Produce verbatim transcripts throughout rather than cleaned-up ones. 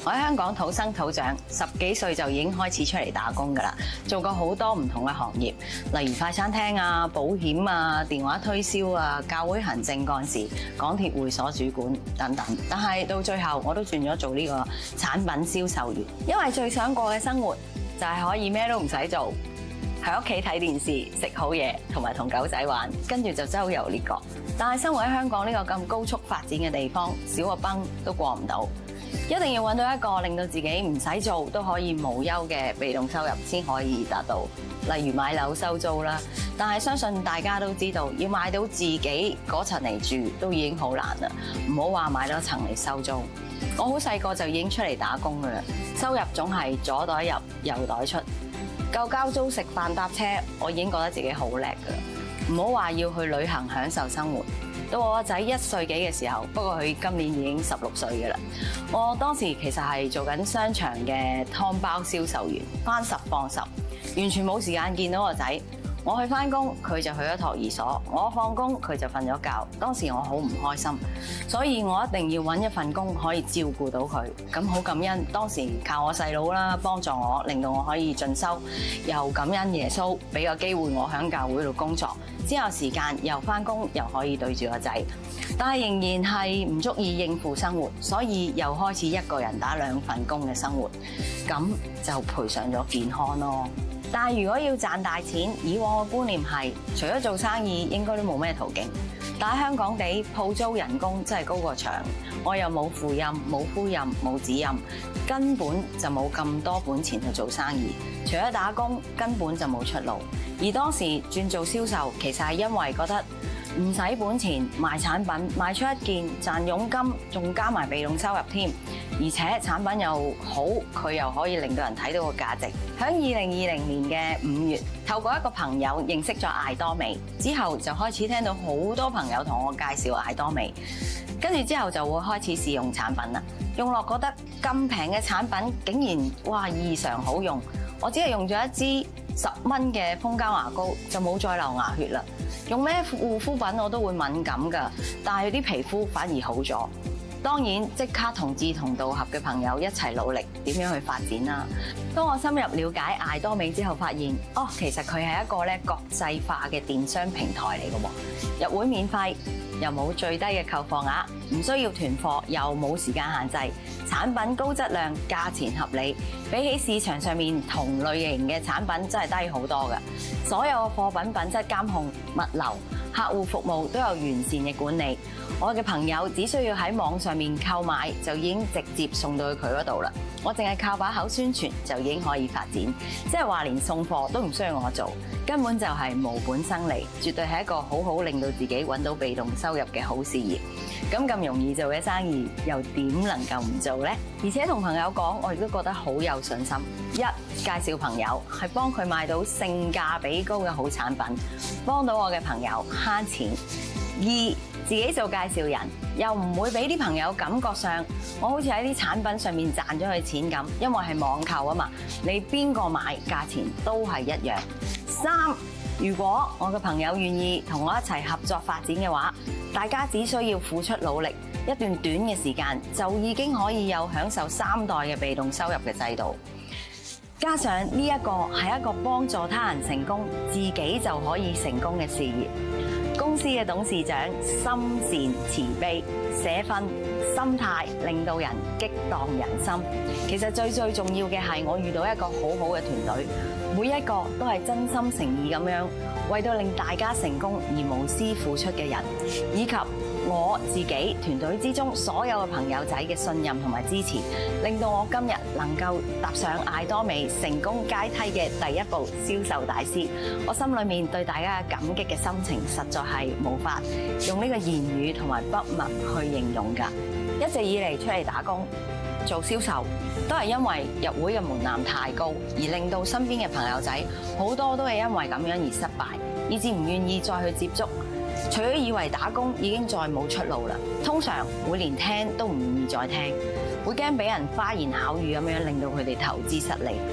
我喺香港土生土長，十幾歲就已經開始出嚟打工㗎啦，做過好多唔同嘅行業，例如快餐廳啊、保險啊、電話推銷啊、教會行政幹事、港鐵會所主管等等。但係到最後我都轉咗做呢個產品銷售員，因為最想過嘅生活就係可以咩都唔使做，喺屋企睇電視、食好嘢，同埋同狗仔玩，跟住就周遊列國。但係生活喺香港呢個咁高速發展嘅地方，少個崩都過唔到。一定要揾到一個令到自己唔使做都可以無憂嘅被動收入先可以達到，例如買樓收租啦。但係相信大家都知道，要買到自己嗰層嚟住都已經好難啦，唔好話買多層嚟收租。我好細個就已經出嚟打工噶啦，收入總係左袋入右袋出，夠交租食飯搭車，我已經覺得自己好叻噶啦。唔好話要去旅行享受生活。到我個仔一歲幾嘅時候，不過佢今年已經十六歲嘅啦。我當時其實係做緊商場嘅湯包銷售員，返十放十，完全冇時間見到個仔。我去返工，佢就去咗托兒所；我放工，佢就瞓咗覺。當時我好唔開心，所以我一定要揾一份工可以照顧到佢。咁好感恩，當時靠我細佬啦幫助我，令到我可以進修，又感恩耶穌俾個機會我喺教會度工作。之後時間又返工，又可以對住個仔，但係仍然係唔足以應付生活，所以又開始一個人打兩份工嘅生活，咁就賠上咗健康咯。但係如果要賺大錢，以往嘅觀念係除咗做生意，應該都冇咩途徑。但喺香港地，鋪租人工真係高過牆，我又冇父蔭、冇夫蔭、冇子蔭，根本就冇咁多本錢去做生意。除咗打工，根本就冇出路。而當時轉做銷售，其實係因為覺得唔使本錢賣產品，賣出一件賺佣金，仲加埋被動收入添。而且產品又好，佢又可以令到人睇到個價值。喺二零二零年嘅五月，透過一個朋友認識咗艾多美，之後就開始聽到好多朋友同我介紹艾多美，跟住之後就會開始試用產品啦。用落覺得咁平嘅產品，竟然哇異常好用。我只係用咗一支十蚊嘅蜂膠牙膏，就冇再流牙血啦。用咩護膚品我都會敏感㗎，但係啲皮膚反而好咗。當然即刻同志同道合嘅朋友一齊努力，點樣去發展啦？當我深入了解艾多美之後，發現哦，其實佢係一個咧國際化嘅電商平台嚟嘅喎，入會免費，又冇最低嘅購貨額，唔需要團貨，又冇時間限制，產品高質量，價錢合理，比起市場上面同類型嘅產品真係低好多嘅。所有嘅貨品品質監控、物流、客戶服務都有完善嘅管理。我嘅朋友只需要喺網上面購買，就已經直接送到去佢嗰度啦。我淨係靠把口宣傳就已經可以發展，即係話連送貨都唔需要我做，根本就係無本生利，絕對係一個好好令到自己揾到被動收入嘅好事業。咁咁容易做嘅生意，又點能夠唔做呢？而且同朋友講，我亦都覺得好有信心。一、介紹朋友係幫佢買到性價比高嘅好產品，幫到我嘅朋友慳錢。二、自己做介紹人，又唔會俾啲朋友感覺上我好似喺啲產品上面賺咗佢錢咁，因為係網購啊嘛，你邊個買價錢都係一樣。三、如果我嘅朋友願意同我一齊合作發展嘅話，大家只需要付出努力，一段短嘅時間就已經可以有享受三代嘅被動收入嘅制度。加上呢一個係一個幫助他人成功，自己就可以成功嘅事業。公司嘅董事長心善慈悲，社訓心態令到人激盪人心。其實最最重要嘅係我遇到一個好好嘅團隊，每一個都係真心誠意咁樣為到令大家成功而無私付出嘅人，以及我自己團隊之中所有嘅朋友仔嘅信任同埋支持，令到我今日能夠踏上艾多美成功階梯嘅第一步銷售大師。我心裏面對大家嘅感激嘅心情，實在係無法用呢個言語同埋筆墨去形容㗎。一直以嚟出嚟打工做銷售，都係因為入會嘅門檻太高，而令到身邊嘅朋友仔好多都係因為咁樣而失敗，以至唔願意再去接觸。除咗以為打工已經再冇出路啦，通常會連聽都唔願意再聽，會驚俾人花言巧語咁樣令到佢哋投資失利。但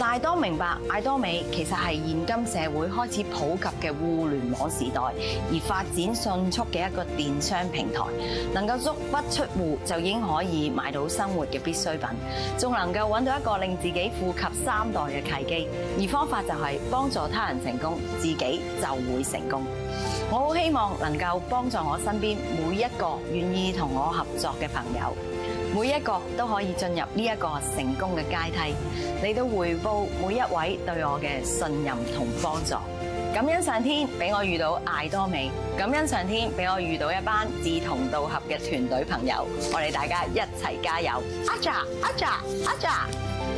艾多明白，艾多美其實係現今社會開始普及嘅互聯網時代而發展迅速嘅一個電商平台，能夠足不出戶就已經可以買到生活嘅必需品，仲能夠揾到一個令自己富及三代嘅契機。而方法就係幫助他人成功，自己就會成功。我好希望能夠幫助我身邊每一個願意同我合作嘅朋友，每一個都可以進入呢一個成功嘅階梯，嚟到回報每一位對我嘅信任同幫助。感恩上天俾我遇到艾多美，感恩上天俾我遇到一班志同道合嘅團隊朋友，我哋大家一齊加油！阿扎阿扎阿扎！